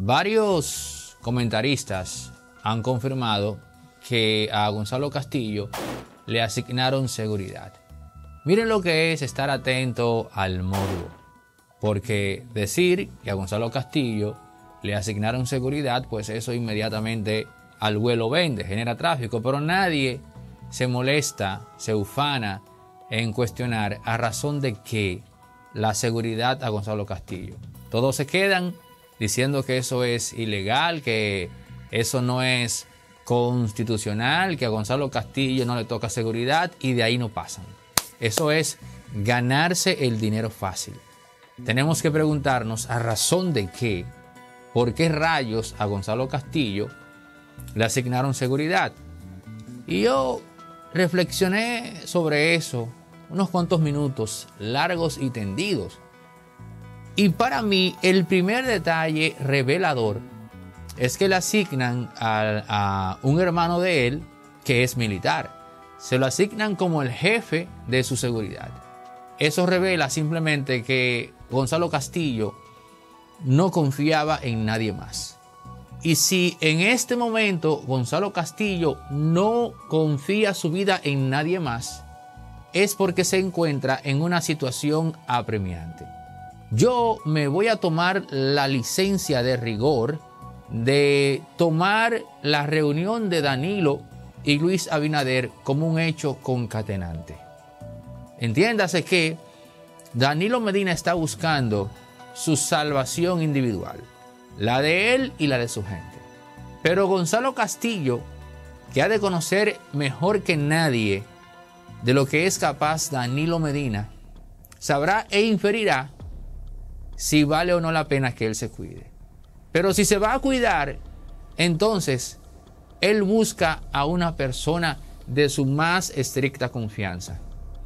Varios comentaristas han confirmado que a Gonzalo Castillo le asignaron seguridad. Miren lo que es estar atento al morbo, porque decir que a Gonzalo Castillo le asignaron seguridad, pues eso inmediatamente al vuelo vende, genera tráfico, pero nadie se molesta, se ufana en cuestionar a razón de qué la seguridad a Gonzalo Castillo. Todos se quedan diciendo que eso es ilegal, que eso no es constitucional, que a Gonzalo Castillo no le toca seguridad y de ahí no pasan. Eso es ganarse el dinero fácil. Tenemos que preguntarnos a razón de qué, por qué rayos a Gonzalo Castillo le asignaron seguridad. Y yo reflexioné sobre eso unos cuantos minutos largos y tendidos. Y para mí el primer detalle revelador es que le asignan a un hermano de él que es militar. Se lo asignan como el jefe de su seguridad. Eso revela simplemente que Gonzalo Castillo no confiaba en nadie más. Y si en este momento Gonzalo Castillo no confía su vida en nadie más, es porque se encuentra en una situación apremiante. Yo me voy a tomar la licencia de rigor de tomar la reunión de Danilo y Luis Abinader como un hecho concatenante. Entiéndase que Danilo Medina está buscando su salvación individual, la de él y la de su gente. Pero Gonzalo Castillo, que ha de conocer mejor que nadie de lo que es capaz Danilo Medina, sabrá e inferirá si vale o no la pena que él se cuide. Pero si se va a cuidar, entonces él busca a una persona de su más estricta confianza.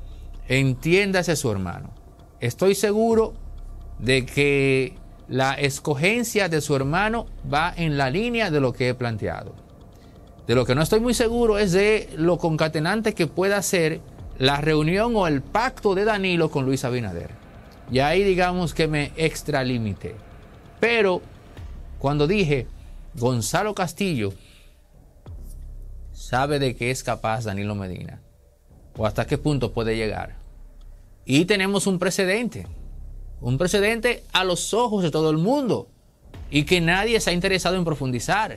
Entiéndase su hermano. Estoy seguro de que la escogencia de su hermano va en la línea de lo que he planteado. De lo que no estoy muy seguro es de lo concatenante que pueda ser la reunión o el pacto de Danilo con Luis Abinader. Y ahí digamos que me extralimité. Pero cuando dije Gonzalo Castillo sabe de qué es capaz Danilo Medina o hasta qué punto puede llegar. Y tenemos un precedente a los ojos de todo el mundo y que nadie se ha interesado en profundizar.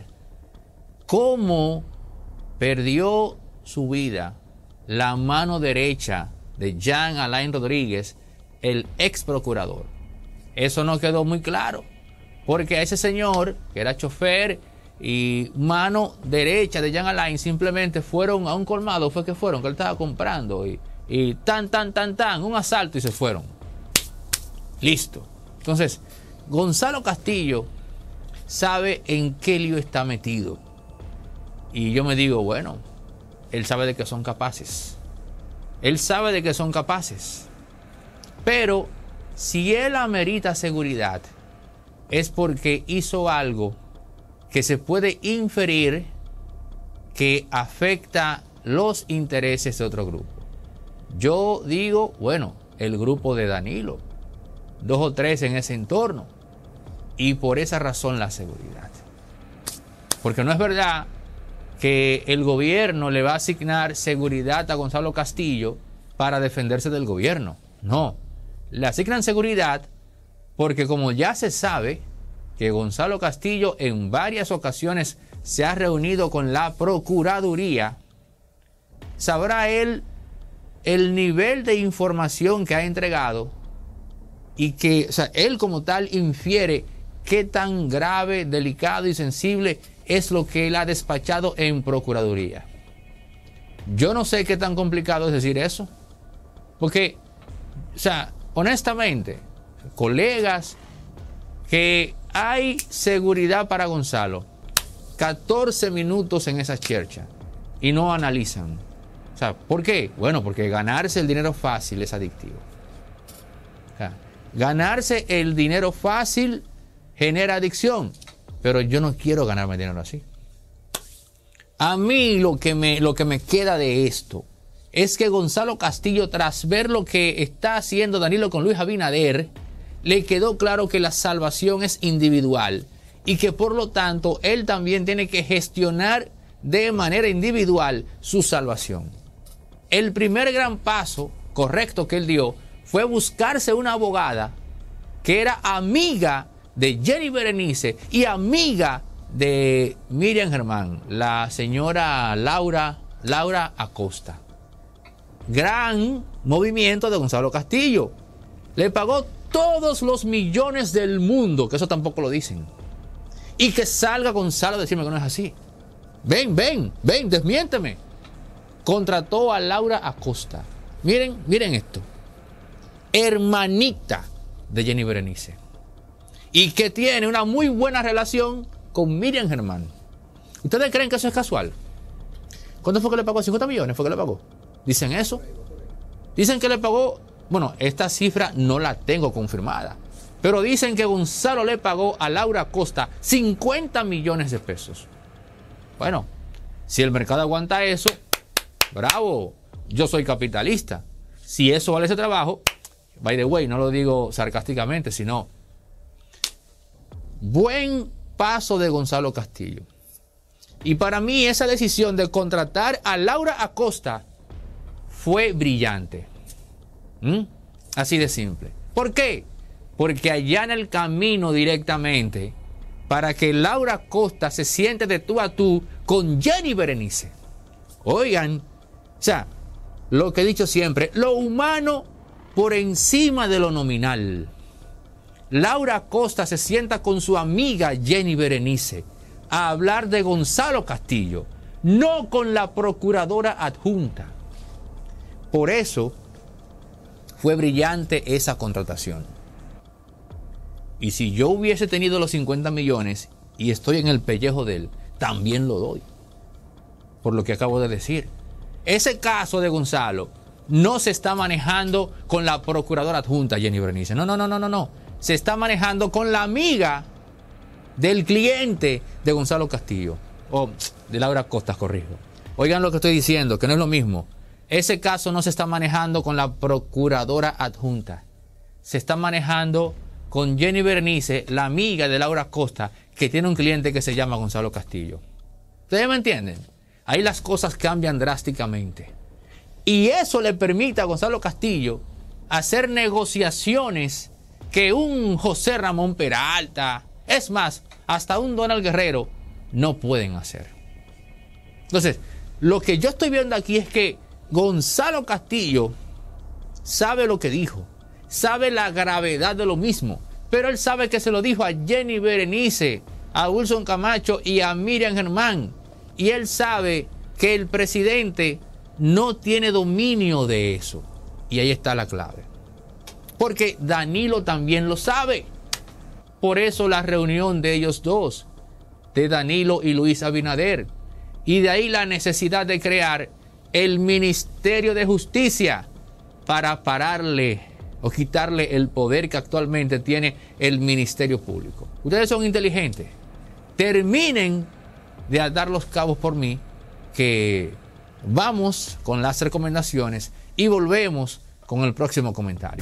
¿Cómo perdió su vida la mano derecha de Jean Alain Rodríguez, el ex procurador? Eso no quedó muy claro, porque a ese señor, que era chofer y mano derecha de Jean Alain, simplemente fueron a un colmado, que él estaba comprando y tan, un asalto y se fueron. Listo. Entonces, Gonzalo Castillo sabe en qué lío está metido. Y yo me digo, bueno, él sabe de que son capaces. Él sabe de que son capaces. Pero si él amerita seguridad, es porque hizo algo que se puede inferir que afecta los intereses de otro grupo. Yo digo, bueno, el grupo de Danilo, 2 o 3 en ese entorno, y por esa razón la seguridad. Porque no es verdad que el gobierno le va a asignar seguridad a Gonzalo Castillo para defenderse del gobierno. No, le asignan seguridad porque, como ya se sabe que Gonzalo Castillo en varias ocasiones se ha reunido con la Procuraduría, sabrá él el nivel de información que ha entregado y que, él como tal infiere qué tan grave, delicado y sensible es lo que él ha despachado en Procuraduría. Yo no sé qué tan complicado es decir eso, porque, honestamente, colegas, que hay seguridad para Gonzalo, 14 minutos en esa chercha y no analizan. ¿Por qué? Bueno, porque ganarse el dinero fácil es adictivo. Ganarse el dinero fácil genera adicción, pero yo no quiero ganarme dinero así. A mí lo que me queda de esto es que Gonzalo Castillo, tras ver lo que está haciendo Danilo con Luis Abinader, le quedó claro que la salvación es individual y que por lo tanto él también tiene que gestionar de manera individual su salvación. El primer gran paso correcto que él dio fue buscarse una abogada que era amiga de Jenny Berenice y amiga de Miriam Germán, la señora Laura Acosta. Gran movimiento de Gonzalo Castillo. Le pagó todos los millones del mundo, que eso tampoco lo dicen. Y que salga Gonzalo a decirme que no es así. Ven, desmiénteme. Contrató a Laura Acosta. Miren esto. Hermanita de Jenny Berenice. Y que tiene una muy buena relación con Miriam Germán. ¿Ustedes creen que eso es casual? ¿Cuánto fue que le pagó? 50 millones fue que le pagó. ¿Dicen eso? Dicen que le pagó. Bueno, esta cifra no la tengo confirmada. Pero dicen que Gonzalo le pagó a Laura Acosta 50 millones de pesos. Bueno, si el mercado aguanta eso, bravo. Yo soy capitalista. Si eso vale ese trabajo, by the way, no lo digo sarcásticamente, sino buen paso de Gonzalo Castillo. Y para mí esa decisión de contratar a Laura Acosta fue brillante. Así de simple. ¿Por qué? Porque allana el camino directamente para que Laura Acosta se siente de tú a tú con Jenny Berenice. Oigan, o sea, lo que he dicho siempre, lo humano por encima de lo nominal. Laura Acosta se sienta con su amiga Jenny Berenice a hablar de Gonzalo Castillo, no con la procuradora adjunta. Por eso fue brillante esa contratación. Y si yo hubiese tenido los 50 millones y estoy en el pellejo de él, también lo doy. Por lo que acabo de decir. Ese caso de Gonzalo no se está manejando con la procuradora adjunta Jenny Berenice. No. Se está manejando con la amiga del cliente de Gonzalo Castillo. O de Laura Acosta, corrijo. Oigan lo que estoy diciendo, que no es lo mismo. Ese caso no se está manejando con la procuradora adjunta. Se está manejando con Jenny Berenice, la amiga de Laura Acosta, que tiene un cliente que se llama Gonzalo Castillo. ¿Ustedes me entienden? Ahí las cosas cambian drásticamente. Y eso le permite a Gonzalo Castillo hacer negociaciones que un José Ramón Peralta, es más, hasta un Donald Guerrero, no pueden hacer. Entonces, lo que yo estoy viendo aquí es que Gonzalo Castillo sabe lo que dijo, sabe la gravedad de lo mismo, pero él sabe que se lo dijo a Jenny Berenice, a Wilson Camacho y a Miriam Germán. Y él sabe que el presidente no tiene dominio de eso. Y ahí está la clave. Porque Danilo también lo sabe. Por eso la reunión de ellos dos, de Danilo y Luis Abinader. Y de ahí la necesidad de crear el Ministerio de Justicia para pararle o quitarle el poder que actualmente tiene el Ministerio Público. Ustedes son inteligentes. Terminen de atar los cabos por mí, que vamos con las recomendaciones y volvemos con el próximo comentario.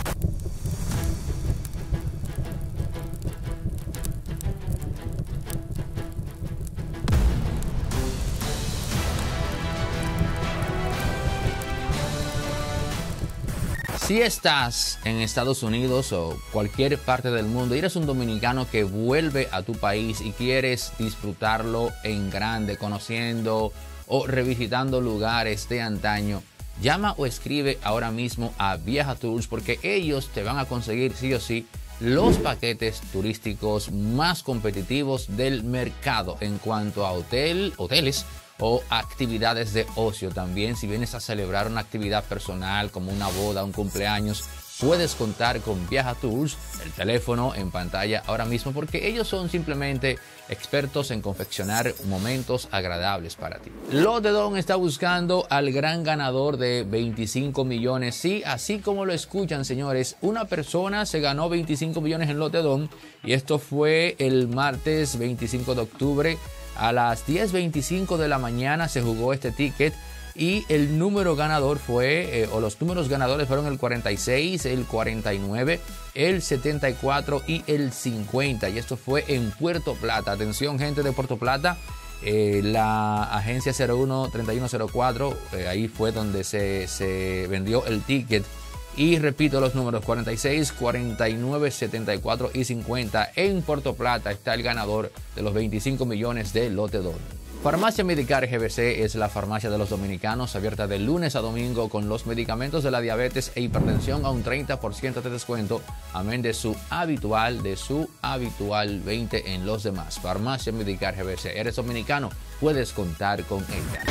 Si estás en Estados Unidos o cualquier parte del mundo y eres un dominicano que vuelve a tu país y quieres disfrutarlo en grande, conociendo o revisitando lugares de antaño, llama o escribe ahora mismo a Viaja Tours, porque ellos te van a conseguir sí o sí los paquetes turísticos más competitivos del mercado en cuanto a hoteles o actividades de ocio. También, si vienes a celebrar una actividad personal como una boda, un cumpleaños, puedes contar con Viaja Tours, el teléfono en pantalla ahora mismo, porque ellos son simplemente expertos en confeccionar momentos agradables para ti. Lot de Don está buscando al gran ganador de 25 millones. Sí, así como lo escuchan, señores, una persona se ganó 25 millones en Lot de Don, y esto fue el martes 25 de octubre. A las 10:25 de la mañana se jugó este ticket y el número ganador fue, o los números ganadores fueron el 46, el 49, el 74 y el 50. Y esto fue en Puerto Plata. Atención, gente de Puerto Plata. La agencia 01-3104, ahí fue donde se vendió el ticket. Y repito los números: 46, 49, 74 y 50. En Puerto Plata está el ganador de los 25 millones de lote 2. Farmacia Medicar GBC es la farmacia de los dominicanos, abierta de lunes a domingo con los medicamentos de la diabetes e hipertensión a un 30% de descuento, amén de su habitual 20 en los demás. Farmacia Medicar GBC. ¿Eres dominicano? Puedes contar con ella.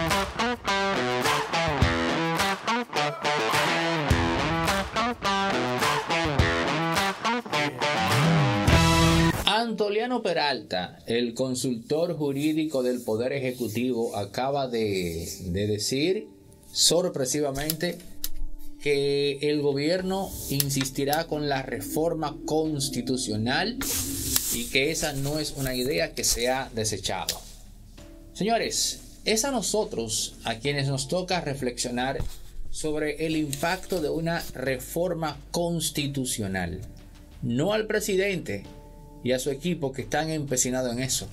Antoliano Peralta, el consultor jurídico del Poder Ejecutivo, acaba de decir sorpresivamente que el gobierno insistirá con la reforma constitucional y que esa no es una idea que sea desechado. Señores, es a nosotros a quienes nos toca reflexionar sobre el impacto de una reforma constitucional, no al presidente y a su equipo que están empecinados en eso.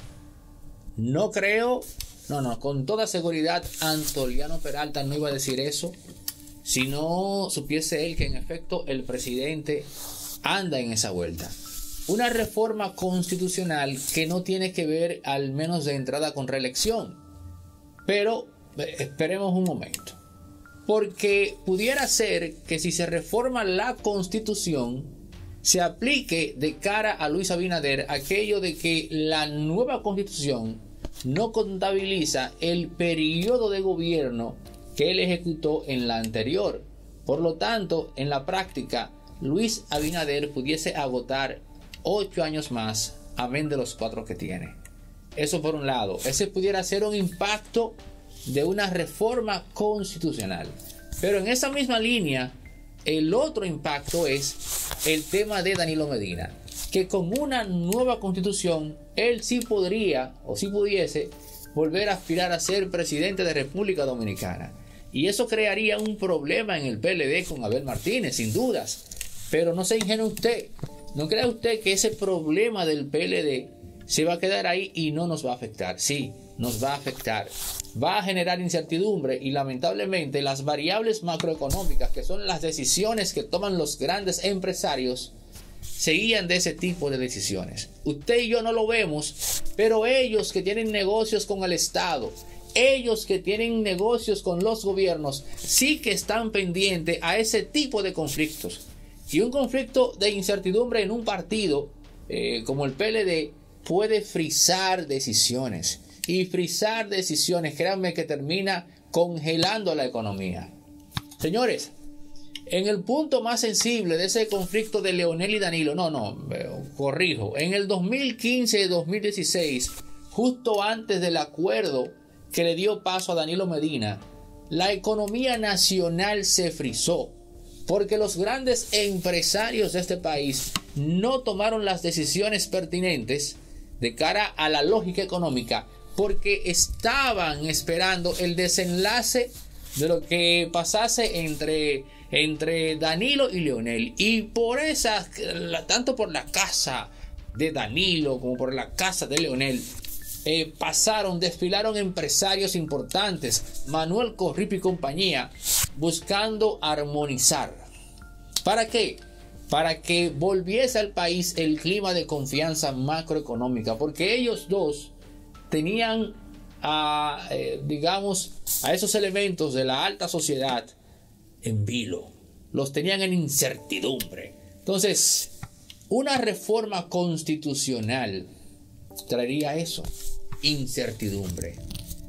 No creo, con toda seguridad Antoliano Peralta no iba a decir eso si no supiese él que en efecto el presidente anda en esa vuelta. Una reforma constitucional que no tiene que ver, al menos de entrada, con reelección. Pero esperemos un momento, porque pudiera ser que si se reforma la Constitución se aplique de cara a Luis Abinader aquello de que la nueva Constitución no contabiliza el periodo de gobierno que él ejecutó en la anterior. Por lo tanto, en la práctica, Luis Abinader pudiese agotar 8 años más, amén de los 4 que tiene. Eso por un lado. Ese pudiera ser un impacto de una reforma constitucional. Pero en esa misma línea, el otro impacto es el tema de Danilo Medina, que con una nueva constitución él sí podría, o sí pudiese, volver a aspirar a ser presidente de República Dominicana. Y eso crearía un problema en el PLD con Abel Martínez, sin dudas. Pero no se ingenue usted, no crea usted que ese problema del PLD se va a quedar ahí y no nos va a afectar. Sí, nos va a afectar. Va a generar incertidumbre y lamentablemente las variables macroeconómicas, que son las decisiones que toman los grandes empresarios, se guían de ese tipo de decisiones. Usted y yo no lo vemos, pero ellos que tienen negocios con el Estado, ellos que tienen negocios con los gobiernos, sí que están pendientes a ese tipo de conflictos. Y un conflicto de incertidumbre en un partido como el PLD puede frizar decisiones. Y frizar decisiones, créanme que termina congelando la economía. Señores, en el punto más sensible de ese conflicto de Leonel y Danilo, corrijo, en el 2015 y 2016, justo antes del acuerdo que le dio paso a Danilo Medina, la economía nacional se frizó, porque los grandes empresarios de este país no tomaron las decisiones pertinentes de cara a la lógica económica, porque estaban esperando el desenlace de lo que pasase entre Danilo y Leonel. Y por esa, tanto por la casa de Danilo como por la casa de Leonel, desfilaron empresarios importantes, Manuel Corripo y compañía, buscando armonizar. ¿Para qué? Para que volviese al país el clima de confianza macroeconómica, porque ellos dos tenían a esos elementos de la alta sociedad en vilo, los tenían en incertidumbre. Entonces, una reforma constitucional traería eso, incertidumbre.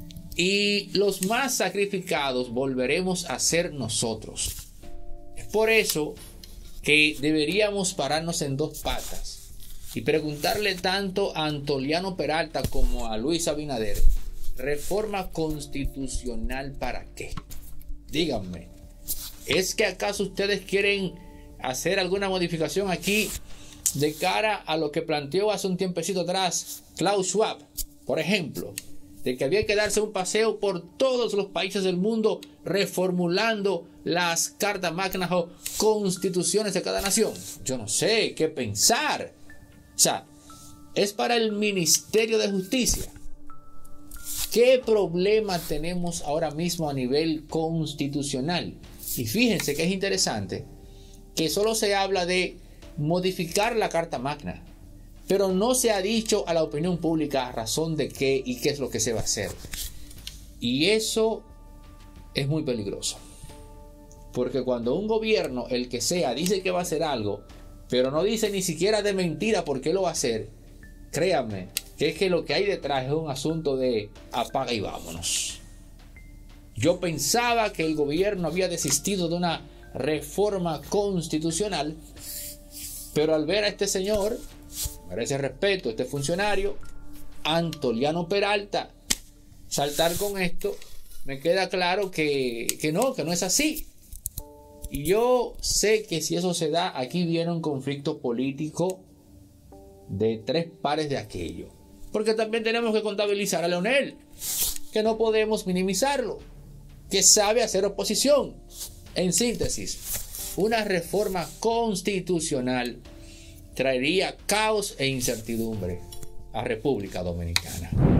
Y los más sacrificados volveremos a ser nosotros. Es por eso que deberíamos pararnos en dos patas y preguntarle tanto a Antoliano Peralta como a Luis Abinader: ¿reforma constitucional para qué? Díganme, ¿es que acaso ustedes quieren hacer alguna modificación aquí de cara a lo que planteó hace un tiempecito atrás Klaus Schwab, por ejemplo, de que había que darse un paseo por todos los países del mundo reformulando las cartas magnas o constituciones de cada nación. Yo no sé qué pensar. O sea, es para el Ministerio de Justicia. ¿Qué problema tenemos ahora mismo a nivel constitucional? Y fíjense que es interesante que solo se habla de modificar la Carta Magna, pero no se ha dicho a la opinión pública a razón de qué y qué es lo que se va a hacer. Y eso es muy peligroso. Porque cuando un gobierno, el que sea, dice que va a hacer algo, pero no dice ni siquiera de mentira por qué lo va a hacer, créanme que es que lo que hay detrás es un asunto de apaga y vámonos. Yo pensaba que el gobierno había desistido de una reforma constitucional, pero al ver a este señor, merece respeto, este funcionario, Antoliano Peralta, saltar con esto, me queda claro que no es así. Y yo sé que si eso se da, aquí viene un conflicto político de tres pares de aquello. Porque también tenemos que contabilizar a Leonel, que no podemos minimizarlo, que sabe hacer oposición. En síntesis, una reforma constitucional traería caos e incertidumbre a República Dominicana.